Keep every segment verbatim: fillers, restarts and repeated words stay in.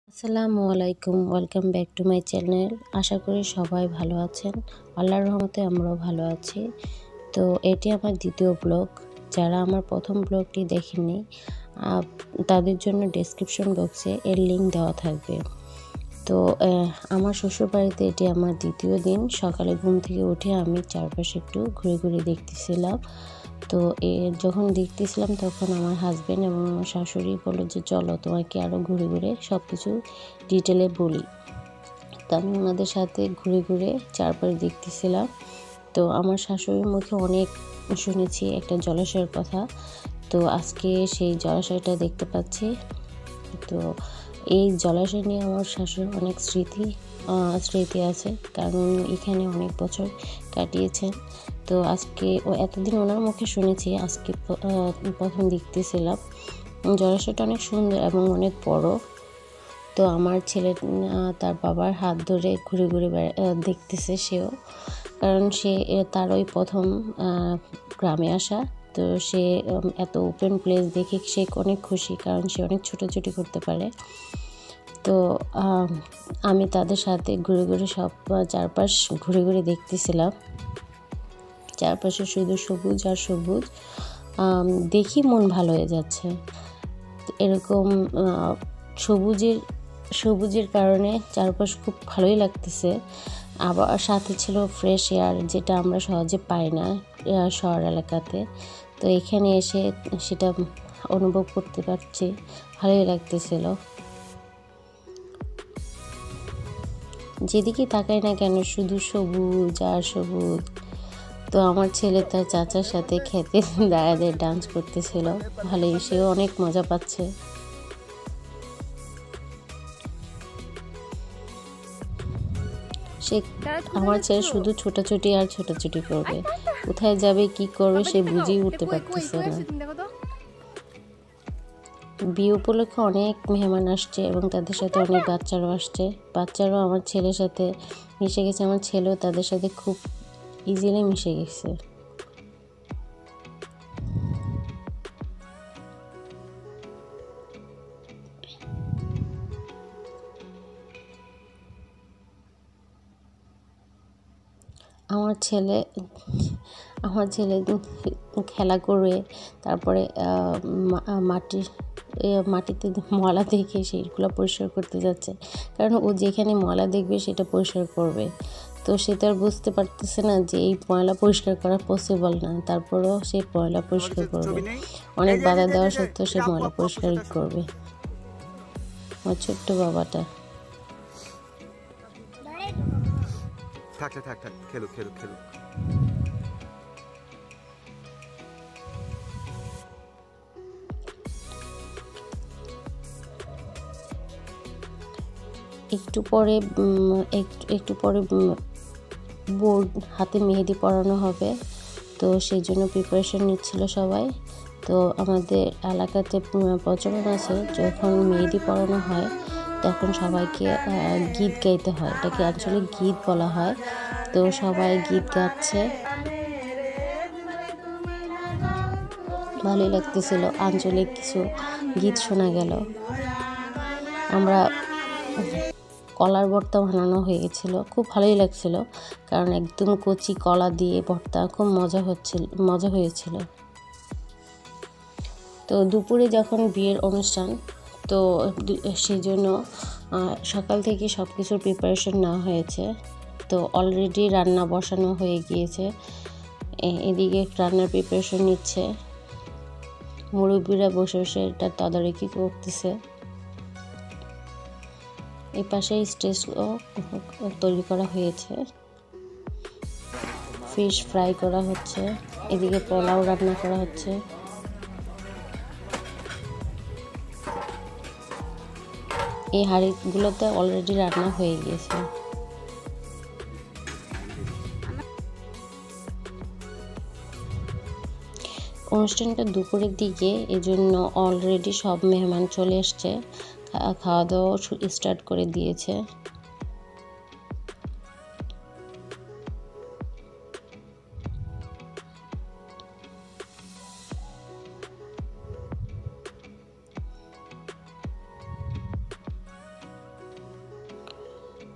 আসসালামু আলাইকুম, welcome back to my channel. আশা করি সবাই ভালো আছেন। আল্লাহর রহমতে আমরাও ভালো আছি। তো এটি আমার দ্বিতীয় ব্লগ। যারা আমার প্রথম ব্লগটি দেখেননি তাদের জন্য ডেসক্রিপশন বক্সে এর লিঙ্ক দেওয়া থাকবে। তো আমার শ্বশুরবাড়িতে এটি আমার দ্বিতীয় দিন। সকালে ঘুম থেকে উঠে আমি চারপাশে একটু ঘুরে ঘুরে দেখতেছিলাম। তো এ যখন দেখতেছিলাম তখন আমার হাজব্যান্ড এবং আমার শাশুড়ি বললো যে চলো তোমাকে আরও ঘুরে ঘুরে সব কিছু ডিটেলে বলি। তো আমি ওনাদের সাথে ঘুরে ঘুরে চারপাশ দেখতেছিলাম। তো আমার শাশুড়ির মুখে অনেক শুনেছি একটা জলাশয়ের কথা। তো আজকে সেই জলাশয়টা দেখতে পাচ্ছি। তো এই জলাশয় নিয়ে আমার শাশুড়ির অনেক স্মৃতি স্মৃতি আছে, কারণ এখানে অনেক বছর কাটিয়েছেন। তো আজকে ও এতদিন ওনার মুখে শুনেছি, আজকে প্রথম দেখতেছিলাম। জলাশয়টা অনেক সুন্দর এবং অনেক বড়। তো আমার ছেলে তার বাবার হাত ধরে ঘুরে ঘুরে দেখতেছে সেও, কারণ সে তার ওই প্রথম গ্রামে আসা। তো সে এত ওপেন প্লেস দেখে সে অনেক খুশি, কারণ সে অনেক ছোটাছুটি করতে পারে। তো আমি তাদের সাথে ঘুরে ঘুরে সব চারপাশ ঘুরে ঘুরে দেখতেছিলাম। চারপাশে শুধু সবুজ আর সবুজ, দেখি মন ভালো হয়ে যাচ্ছে। এরকম সবুজের সবুজের কারণে চারপাশ খুব ভালোই লাগতেছে। আবার সাথে ছিল ফ্রেশ এয়ার, যেটা আমরা সহজে পাই না শহর এলাকাতে। তো এখানে এসে সেটা অনুভব করতে পারছি, ভালোই লাগতেছিল। যেদিকে তাকাই না কেন শুধু সবুজ আর সবুজ। তো আমার ছেলে তার চাচার সাথে খেতে দাঁড়ায় ডান্স করতেছিল, ভালোই, সেও অনেক মজা পাচ্ছে। সে আমার ছেলে শুধু ছোটাছুটি আর ছোটাছুটি করবে, কোথায় যাবে কি করবে সে বুঝেই উঠতে পারতেছে না। বিয়ে উপলক্ষে অনেক মেহমান আসছে এবং তাদের সাথে অনেক বাচ্চারাও আসছে। বাচ্চারাও আমার ছেলের সাথে মিশে গেছে, আমার ছেলেও তাদের সাথে খুব ইজিলি মিশে গেছে। আমার ছেলে আমার ছেলে খেলা করে তারপরে মাটির মাটিতে ময়লা দেখে সেগুলো পরিষ্কার করতে যাচ্ছে, কারণ ও যেখানে ময়লা দেখবে সেটা পরিষ্কার করবে। তো সে তো আর বুঝতে পারতেছে না যে এই ময়লা পরিষ্কার করা পসিবল না, তারপরেও সে ময়লা পরিষ্কার করবে। অনেক বাধা দেওয়া সত্ত্বেও সে ময়লা পরিষ্কারই করবে। আমার ছোট্ট বাবাটা থাক থাক থাক খেলো খেলো খেলো। একটু পরে একটু একটু পরে বোর্ড হাতে মেহেদি পরানো হবে, তো সেই জন্য প্রিপারেশন নিচ্ছিল সবাই। তো আমাদের এলাকাতে প্রচলন আছে, যখন মেহেদি পরানো হয় তখন সবাইকে গীত গাইতে হয়, এটাকে আঞ্চলিক গীত বলা হয়। তো সবাই গীত গাচ্ছে, ভালোই লাগতেছিল। আঞ্চলিক কিছু গীত শোনা গেল। আমরা কলার ভর্তা বানানো হয়ে গেছিল, খুব ভালোই লাগছিল, কারণ একদম কচি কলা দিয়ে ভর্তা, খুব মজা হচ্ছিল মজা হয়েছিল। তো দুপুরে যখন বিয়ের অনুষ্ঠান, তো সেই জন্য সকাল থেকে সব কিছুর প্রিপারেশন নেওয়া হয়েছে। তো অলরেডি রান্না বসানো হয়ে গিয়েছে, এদিকে রান্নার প্রিপারেশন নিচ্ছে, মুরব্বীরা বসে বসে এটা তদারকি করতেছে। এই পাশে স্টেজও তৈরি করা হয়েছে, ফিশ ফ্রাই করা হচ্ছে, এদিকে পোলাও রান্না করা হচ্ছে। এই হাঁড়িগুলোতে অলরেডি রান্না হয়ে গিয়েছে। অনুষ্ঠানটা দুপুরের দিকে, এজন্য অলরেডি সব মেহমান চলে এসছে, খাওয়া দাওয়া স্টার্ট করে দিয়েছে।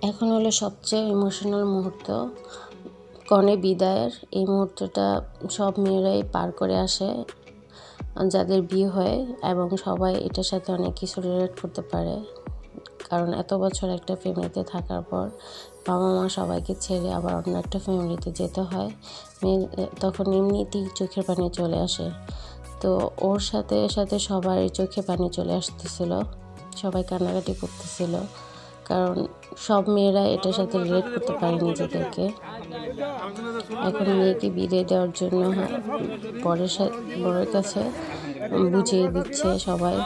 এখন হলো সবচেয়ে ইমোশনাল মুহূর্ত, কনে বিদায়ের। এই মুহূর্তটা সব মেয়েরাই পার করে আসে যাদের বিয়ে হয়, এবং সবাই এটার সাথে অনেক কিছু রিলেট করতে পারে, কারণ এত বছর একটা ফ্যামিলিতে থাকার পর বাবা মা সবাইকে ছেড়ে আবার অন্য একটা ফ্যামিলিতে যেতে হয়। মেয়ে তখন এমনিতেই চোখের পানি চলে আসে। তো ওর সাথে সাথে সবার চোখে পানি চলে আসতেছিল, সবাই কান্নাকাটি করতেছিল, কারণ সব মেয়েরা এটার সাথে রিলেট করতে পারে নিজেদেরকে। এখন মেয়েকে বিদায় দেওয়ার জন্য বরের সাথে বরের কাছে বুঝিয়ে দিচ্ছে সবাই।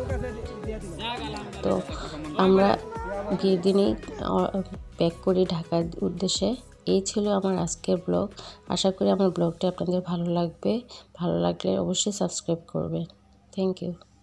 তো আমরা বিয়ের দিনেই ব্যাক করি ঢাকার উদ্দেশ্যে। এই ছিল আমার আজকের ব্লগ। আশা করি আমার ব্লগটা আপনাদের ভালো লাগবে। ভালো লাগলে অবশ্যই সাবস্ক্রাইব করবেন। Thank you.